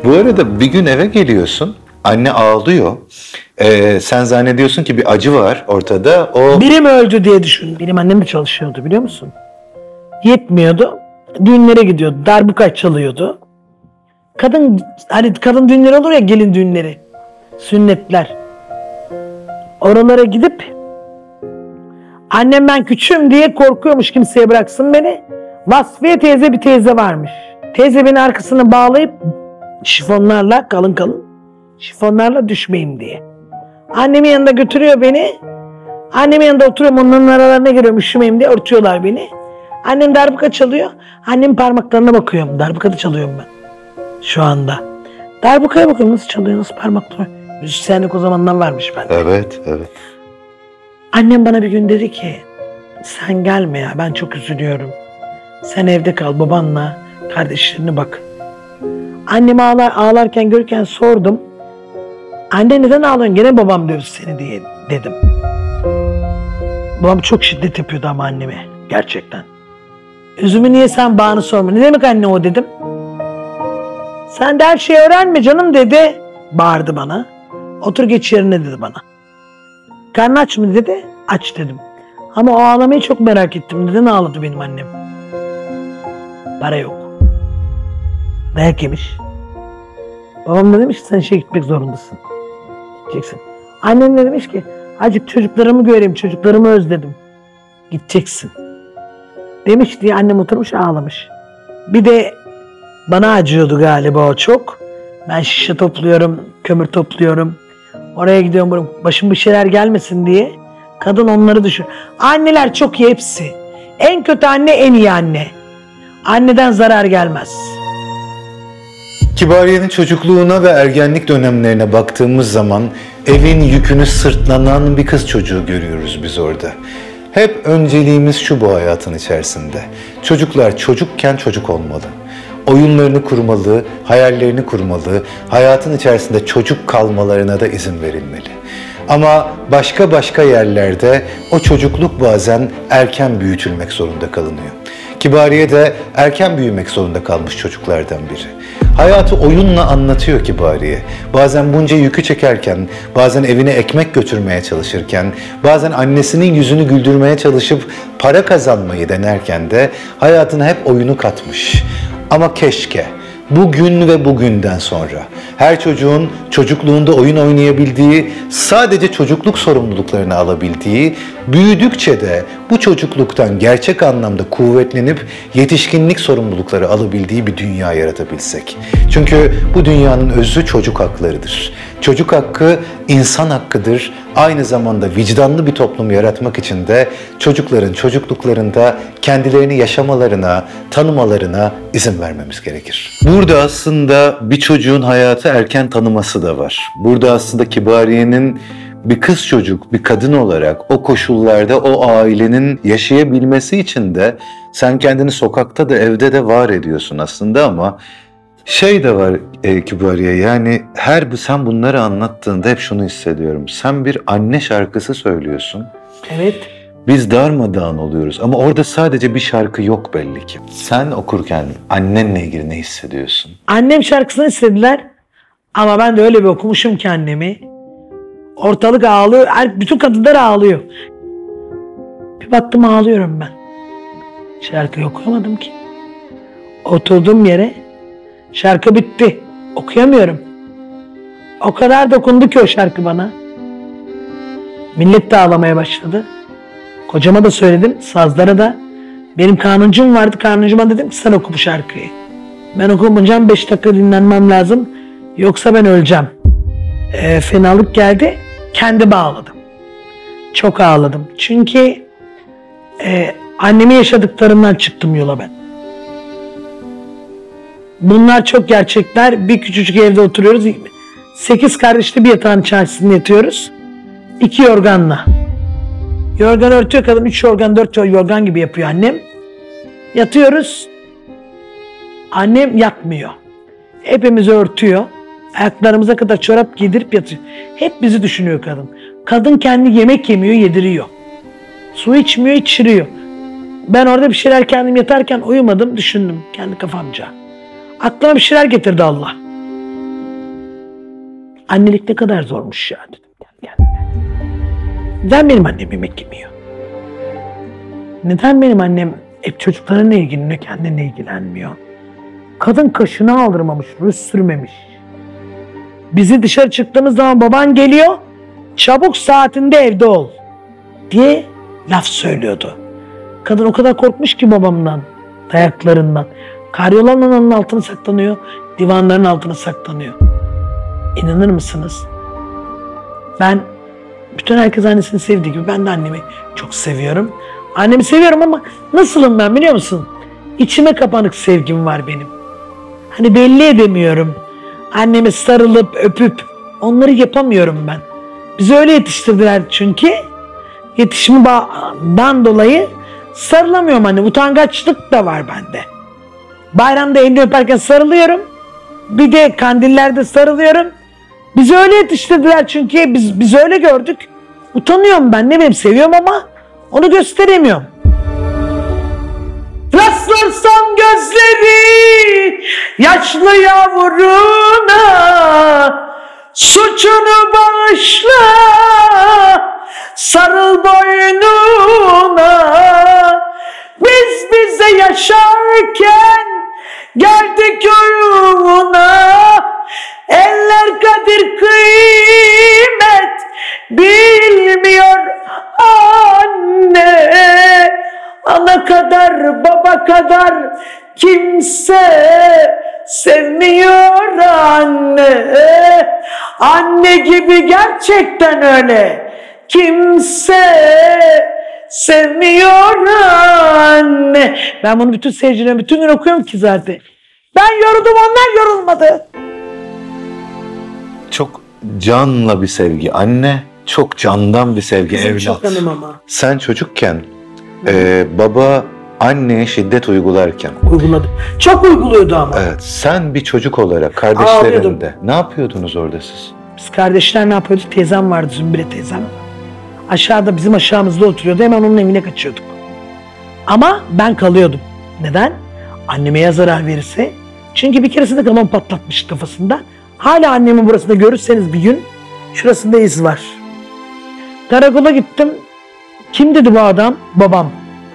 Bu arada bir gün eve geliyorsun, anne ağlıyor. Sen zannediyorsun ki bir acı var ortada. Biri mi öldü diye düşün. Benim annem de çalışıyordu biliyor musun? Yetmiyordu. Düğünlere gidiyordu. Darbuka çalıyordu. Kadın düğünleri olur ya, gelin düğünleri. Sünnetler. Oralara gidip annem ben küçüğüm diye korkuyormuş kimseye bıraksın beni. Vasfiye teyze bir teyze varmış. Teyze beni arkasına bağlayıp şifonlarla, kalın şifonlarla düşmeyeyim diye. Annemin yanında götürüyor beni. Annemin yanında oturuyorum, onların aralarına giriyorum üşümeyeyim diye, örtüyorlar beni. Annem darbuka çalıyor. Annemin parmaklarına bakıyorum. Darbukada çalıyorum ben. Şu anda. Darbukaya bakıyorum, nasıl çalıyor, nasıl parmaklar. Müzisyenlik o zamandan varmış bende. Evet. Annem bana bir gün dedi ki, sen gelme ya, ben çok üzülüyorum. Sen evde kal, babanla kardeşlerine bak. Annemi ağlarken görürken sordum. Anne neden ağlıyorsun? Gene babam dövdü seni diye dedim. Babam çok şiddet yapıyordu ama anneme. Gerçekten. Üzümü niye sen bağını sorma? Ne demek anne o dedim. Sen de her şeyi öğrenme canım dedi. Bağırdı bana. Otur geç yerine dedi bana. Karnı aç mı dedi. Aç dedim. Ama o ağlamayı çok merak ettim. Neden ağladı benim annem? Para yok. Dayak yemiş. Babam da demiş ki sen işe gitmek zorundasın. Gideceksin. Annem de demiş ki azıcık çocuklarımı göreyim, çocuklarımı özledim. Gideceksin. Demiş diye annem oturmuş ağlamış. Bir de bana acıyordu galiba o çok. Ben şişe topluyorum, kömür topluyorum. Oraya gidiyorum, başım bir şeyler gelmesin diye. Kadın onları düşün. Anneler çok iyi hepsi. En kötü anne en iyi anne. Anneden zarar gelmez. Kibariye'nin çocukluğuna ve ergenlik dönemlerine baktığımız zaman evin yükünü sırtlanan bir kız çocuğu görüyoruz biz orada. Hep önceliğimiz şu bu hayatın içerisinde. Çocuklar çocukken çocuk olmalı. Oyunlarını kurmalı, hayallerini kurmalı, hayatın içerisinde çocuk kalmalarına da izin verilmeli. Ama başka yerlerde o çocukluk bazen erken büyütülmek zorunda kalınıyor. Kibariye de erken büyümek zorunda kalmış çocuklardan biri. Hayatı oyunla anlatıyor Kibariye. Bazen bunca yükü çekerken, bazen evine ekmek götürmeye çalışırken, bazen annesinin yüzünü güldürmeye çalışıp para kazanmayı denerken de hayatına hep oyunu katmış. Ama keşke bugün ve bugünden sonra her çocuğun çocukluğunda oyun oynayabildiği, sadece çocukluk sorumluluklarını alabildiği, büyüdükçe de bu çocukluktan gerçek anlamda kuvvetlenip yetişkinlik sorumlulukları alabildiği bir dünya yaratabilsek. Çünkü bu dünyanın özü çocuk haklarıdır. Çocuk hakkı insan hakkıdır. Aynı zamanda vicdanlı bir toplum yaratmak için de çocukların çocukluklarında kendilerini yaşamalarına, tanımalarına izin vermemiz gerekir. Burada aslında bir çocuğun hayatı erken tanıması da var. Burada aslında Kibariye'nin bir kız çocuk, bir kadın olarak o koşullarda o ailenin yaşayabilmesi için de sen kendini sokakta da evde de var ediyorsun aslında ama şey de var Kibariye, yani sen bunları anlattığında hep şunu hissediyorum. Sen bir anne şarkısı söylüyorsun. Evet. Biz darmadağın oluyoruz ama orada sadece bir şarkı yok belli ki. Sen okurken annenle ilgili ne hissediyorsun? Annem şarkısını istediler ama ben de öyle bir okumuşum ki annemi. Ortalık ağlıyor, bütün kadınlar ağlıyor. Bir baktım ağlıyorum ben. Şarkıyı okuyamadım ki. Oturduğum yere şarkı bitti. Okuyamıyorum. O kadar dokundu ki o şarkı bana. Millet de ağlamaya başladı. Kocama da söyledim, sazlara da. Benim kanuncum vardı, kanuncuma dedim ki sen oku bu şarkıyı. Ben okumayacağım, 5 dakika dinlenmem lazım. Yoksa ben öleceğim. Fenalık geldi, kendim ağladım. Çok ağladım. Çünkü annemin yaşadıklarından çıktım yola ben. Bunlar çok gerçekler. Bir küçücük evde oturuyoruz. 8 kardeşli bir yatağın içerisinde yatıyoruz. 2 yorganla. Yorgan örtüyor kadın. 3 yorgan, 4 yorgan gibi yapıyor annem. Yatıyoruz. Annem yatmıyor. Hepimizi örtüyor. Ayaklarımıza kadar çorap giydirip yatıyor. Hep bizi düşünüyor kadın. Kadın kendi yemek yemiyor, yediriyor. Su içmiyor, içiriyor. Ben orada bir şeyler kendim yatarken uyumadım, düşündüm kendi kafamca. Aklıma bir şeyler getirdi Allah. Annelik ne kadar zormuş ya dedim. Neden benim annem yemek yemiyor? Neden benim annem hep çocuklarına ilgileniyor, kendine ilgilenmiyor? Kadın kaşını aldırmamış, rüz sürmemiş. Bizi dışarı çıktığımız zaman baban geliyor, çabuk saatinde evde ol diye laf söylüyordu. Kadın o kadar korkmuş ki babamdan, dayaklarından. Karyolanın altına saklanıyor, divanların altına saklanıyor. İnanır mısınız? Ben, bütün herkes annesini sevdiği gibi ben de annemi çok seviyorum. Annemi seviyorum ama nasılım ben biliyor musun? İçime kapanık sevgim var benim. Hani belli edemiyorum. Anneme sarılıp öpüp onları yapamıyorum ben. Bizi öyle yetiştirdiler çünkü. Yetişimi bağından dolayı sarılamıyorum anne. Utangaçlık da var bende. Bayramda elini öperken sarılıyorum. Bir de kandillerde sarılıyorum. Bizi öyle yetiştirdiler çünkü biz öyle gördük. Utanıyorum ben, ne bileyim, seviyorum ama onu gösteremiyorum. Rastlarsam gözleri yaşlı yavruna, suçunu bağışla, sarıl boynuna. Biz bize yaşarken geldik oyuna, eller kadir kıymet bilmiyor anne. Ana kadar baba kadar kimse sevmiyor anne. Anne gibi gerçekten öyle kimse sevmiyor anne. Ben bunu bütün seyircilerime bütün gün okuyorum ki zaten. Ben yoruldum, onlar yorulmadı. Çok canla bir sevgi anne, çok candan bir sevgi Bizim evlat. çok hanım ama. Sen çocukken baba anneye şiddet uygularken, Uyguladı. Çok uyguluyordu ama. evet, sen bir çocuk olarak kardeşlerinde ne yapıyordunuz orada siz? Biz kardeşler ne yapıyorduk? Teyzem vardı, Zümbüre teyzem. Aşağıda, bizim aşağımızda oturuyordu. Hemen onun evine kaçıyorduk. Ama ben kalıyordum. Neden? Anneme ya zarar verirse. Çünkü bir keresinde kamon patlatmış kafasında. Hala annemin burasında görürseniz bir gün şurasında iz var. Karakola gittim. Kim dedi bu adam? Babam.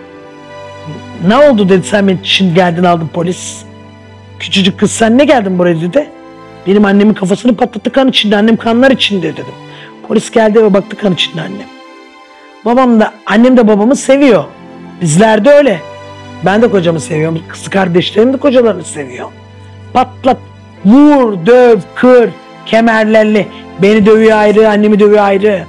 Ne oldu dedi, sen beni şimdi geldin aldın polis. Küçücük kız sen ne geldin buraya dedi. Benim annemin kafasını patlattı, kan içinde, annem kanlar içinde dedim. Polis geldi ve baktı, kan içinde annem. Babam da, annem de babamı seviyor. Bizler de öyle. Ben de kocamı seviyorum. Kız kardeşlerim de kocalarını seviyor. Patlat, vur, döv, kır, kemerlerle. Beni dövüyor ayrı, annemi dövüyor ayrı.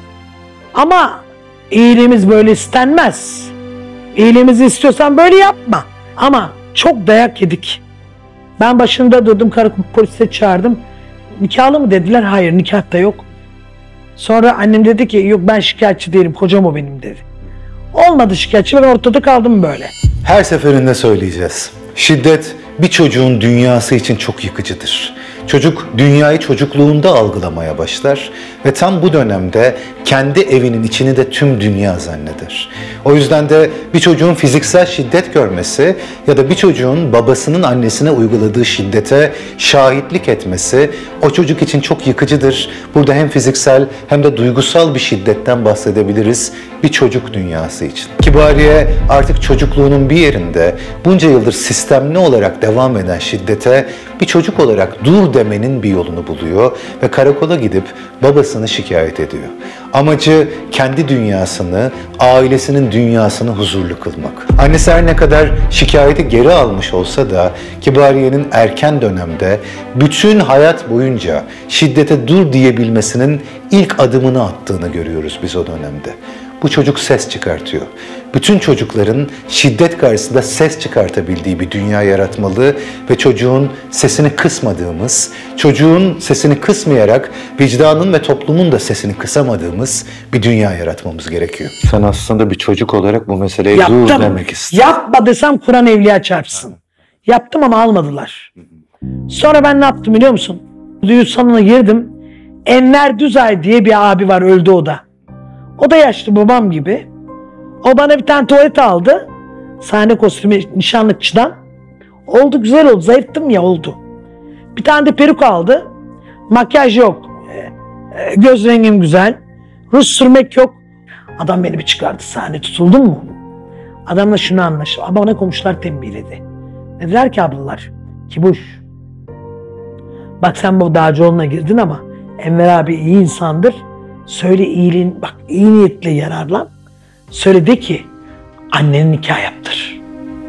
Ama iyiliğimiz böyle istenmez. İyiliğimizi istiyorsan böyle yapma. Ama çok dayak yedik. Ben başında durdum, karakol polise çağırdım. Nikahlı mı dediler? Hayır, nikah da yok. Sonra annem dedi ki yok ben şikayetçi değilim, kocam o benim dedi. Olmadı şikayetçi, ben ortada kaldım böyle. Her seferinde söyleyeceğiz. Şiddet bir çocuğun dünyası için çok yıkıcıdır. Çocuk dünyayı çocukluğunda algılamaya başlar ve tam bu dönemde kendi evinin içini de tüm dünya zanneder. O yüzden de bir çocuğun fiziksel şiddet görmesi ya da bir çocuğun babasının annesine uyguladığı şiddete şahitlik etmesi o çocuk için çok yıkıcıdır. Burada hem fiziksel hem de duygusal bir şiddetten bahsedebiliriz bir çocuk dünyası için. Kibariye artık çocukluğunun bir yerinde bunca yıldır sistemli olarak devam eden şiddete bir çocuk olarak dur demenin bir yolunu buluyor ve karakola gidip babasını şikayet ediyor. Amacı kendi dünyasını, ailesinin dünyasını huzurlu kılmak. Annesi her ne kadar şikayeti geri almış olsa da Kibariye'nin erken dönemde bütün hayat boyunca şiddete dur diyebilmesinin ilk adımını attığını görüyoruz biz o dönemde. Bu çocuk ses çıkartıyor. Bütün çocukların şiddet karşısında ses çıkartabildiği bir dünya yaratmalı ve çocuğun sesini kısmadığımız, çocuğun sesini kısmayarak vicdanın ve toplumun da sesini kısamadığımız bir dünya yaratmamız gerekiyor. Sen aslında bir çocuk olarak bu meseleye dur demek istiyorsun. Yapma desem Kur'an evliya çarpsın. Yaptım ama almadılar. Sonra ben ne yaptım biliyor musun? Düğün salonuna girdim. Enver Düzay diye bir abi var, öldü o da. O da yaşlı babam gibi. O bana bir tane tuvalet aldı. Sahne kostümü nişanlıkçıdan. Oldu, güzel oldu. Zayıftım ya, oldu. Bir tane de peruk aldı. Makyaj yok. Göz rengim güzel. Ruj sürmek yok. Adam beni bir çıkardı sahneye. Tutuldun mu? Adamla şunu anlaşıldı. Ama bana komşular tembihledi. Dediler ki ablalar, Kibuş, bak sen bu Dağcıoğlu'na girdin ama Enver abi iyi insandır. Söyle iyiliğin, bak iyi niyetle yararlan. Söyle de ki annenin nikah yaptır.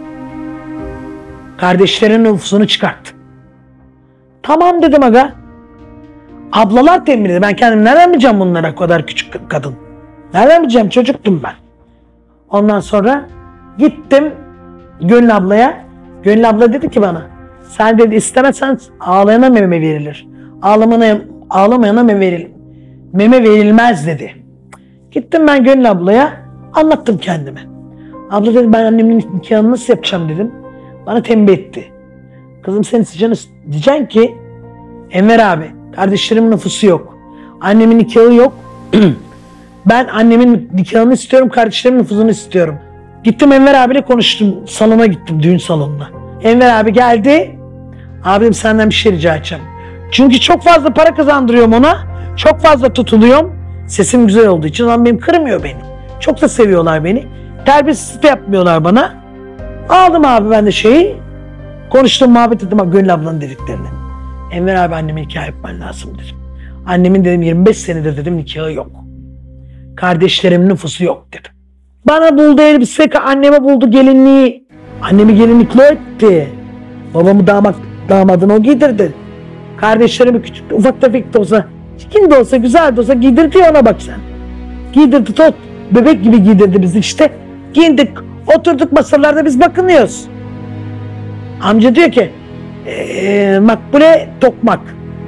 Kardeşlerin nüfusunu çıkart. Tamam dedim aga. Ablalar tembihledi. Ben kendim nereden bileceğim bunlara, kadar küçük kadın? Nereden bileceğim? Çocuktum ben. Ondan sonra gittim Gönül ablaya. Gönül abla dedi ki bana, sen dedi istemezsen ağlayana meme verilir. Ağlamayana meme verilmez dedi. Gittim ben Gönül ablaya, anlattım kendime. Abla dedi ben annemin nikahını nasıl yapacağım dedim. Bana tembih etti. Kızım sen diyeceksin ki Enver abi kardeşlerimin nüfusu yok. Annemin nikahı yok. Ben annemin nikahını istiyorum, kardeşlerimin nüfusunu istiyorum. Gittim Enver abiyle konuştum. Salona gittim, düğün salonuna. Enver abi geldi. Abim senden bir şey rica edeceğim. Çünkü çok fazla para kazandırıyorum ona. Çok fazla tutuluyorum. Sesim güzel olduğu için ama benim kırmıyor beni. Çok da seviyorlar beni. Terbiyesizlik de yapmıyorlar bana. Aldım abi ben de şeyi. Konuştum, muhabbet ettim bak Gönül ablanın dediklerini. Enver abi anneme nikah yapman lazım dedim. Annemin dedim 25 senedir dedim nikahı yok. Kardeşlerimin nüfusu yok dedim. Bana buldu elbise, anneme buldu gelinliği. Annemi gelinlikle etti. Babamı damadını o giydirdi. Kardeşlerimi küçük, ufak tefek de olsa, çirkin de olsa, güzel de olsa giydirdi ona bak sen. Giydirdi, bebek gibi giydirdi bizi işte. Giyindik, oturduk masalarda biz bakınıyoruz. Amca diyor ki, Makbule Tokmak,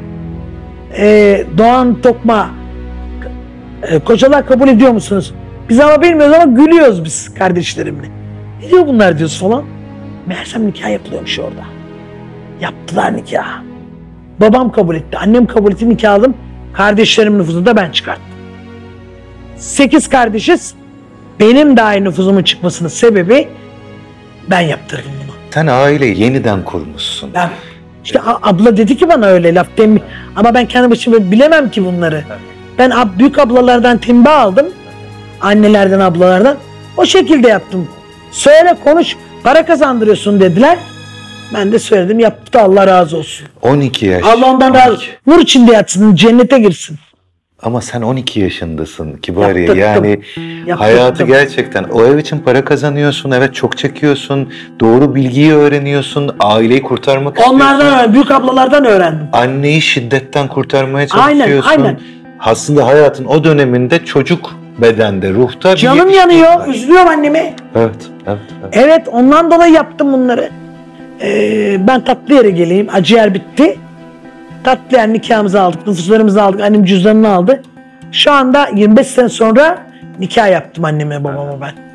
Doğan Tokma, kocalar kabul ediyor musunuz? Biz ama bilmiyoruz ama gülüyoruz biz kardeşlerimle. Ne diyor bunlar diyoruz falan. Meğersem nikah yapılıyormuş orada. Yaptılar nikahı. Babam kabul etti, annem kabul etti, nikah aldım. Kardeşlerimin nüfusunu da ben çıkarttım. 8 kardeşiz. Benim dahi nüfusumun çıkmasının sebebi ben yaptırdım bunu. Sen aileyi yeniden kurmuşsun. Ben, işte abla dedi ki bana öyle laf tembih. Ama ben kendi başıma bilemem ki bunları. Ben büyük ablalardan tembih aldım. Annelerden, ablalardan. O şekilde yaptım. Söyle, konuş, para kazandırıyorsun dediler. Ben de söyledim, yaptı, Allah razı olsun. 12 yaş. Allah ondan razı olsun. Nur içinde yatsın, cennete girsin. Ama sen 12 yaşındasın Kibariye. Yaptırdım. Yani Yaptırdım. hayatı gerçekten o ev için para kazanıyorsun. Evet, çok çekiyorsun. Doğru bilgiyi öğreniyorsun. Aileyi kurtarmak istiyorsun. Onlardan, büyük ablalardan öğrendim. Anneyi şiddetten kurtarmaya çalışıyorsun. Aynen. Aslında hayatın o döneminde çocuk bedende, ruhta bir Canım yetişkin yanıyor, var. üzülüyorum annemi. Evet. Evet, ondan dolayı yaptım bunları. Ben tatlı yere geleyim, acı yer bitti. Tatlı yer nikahımızı aldık, nüfuslarımızı aldık, annem cüzdanını aldı. Şu anda 25 sene sonra nikah yaptım anneme babama ben.